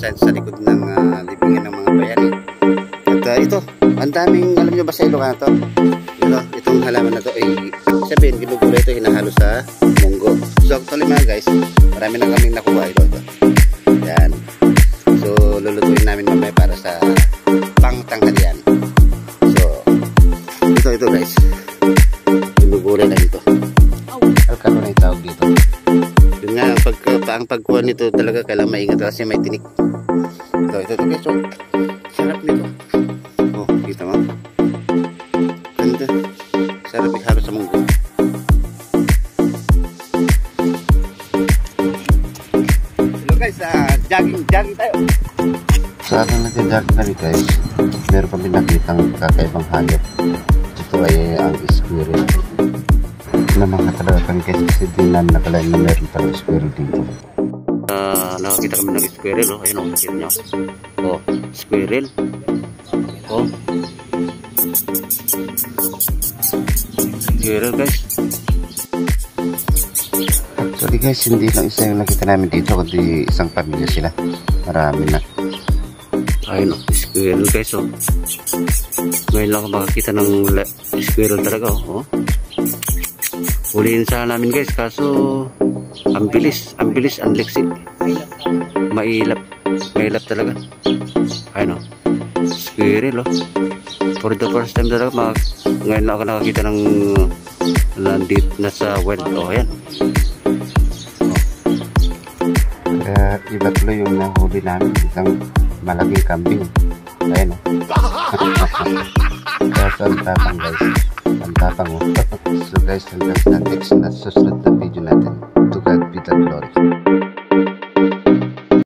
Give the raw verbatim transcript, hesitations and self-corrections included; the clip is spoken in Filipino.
sa, sa likod ng uh, libingan ng mga bayani. At uh, ito, ang daming, alam nyo ba sa Ilocano to? Ito, itong halaman na to ay sabihin, ginugulay ito, hinahalo sa munggo. So actually mga guys, marami na kaming nakuha ito. ito. Yan. So lulutuin namin mamaya para sa pangtanghalian. So ito ito guys, ginugulay na ito. Alkano na yung tawag dito. Yun nga, ang, pag, ang pagkuha nito talaga kailangan maingat kasi may tinik. Ito, ito, ito guys. So, sarap nito. Oh, kita mo? Ganda. Sarap ihalo sa munggo. Hello guys, uh, jogging, jogging tayo. Sa ating nag-jogging kami guys, meron kami nakitang kakaibang hayop. Ito ay ang squirrel. Na mga talaga kami guys, kasi din namin nakalain na meron pala squirrel dito. Uh, nakakita kami ng squirrel, oh. Ayun o, nakita nyo. Oh, squirrel. Oh. Squirrel guys. Actually guys, hindi lang isa yung nakita namin dito, kundi isang pamilya sila. Marami na. Ayun o, squirrel guys oh. Ngayon lang ako makakita ng squirrel talaga oh. Oh. Huliin sana namin guys, kaso ang bilis, ang bilis, ang liksi. Mailap, mailap talaga. Ayun o, squirrel oh. For the first time talaga, mga, ngayon na ako nakakita ng nandito na sa wild. Oh, ayan. Kaya iba tuloy yung nahuli namin, isang malaking kambing. Ayan o. Kaso ang tapang guys. Ang tapang o. So guys, hanggang sa next na susunod na video natin. To God be the glory.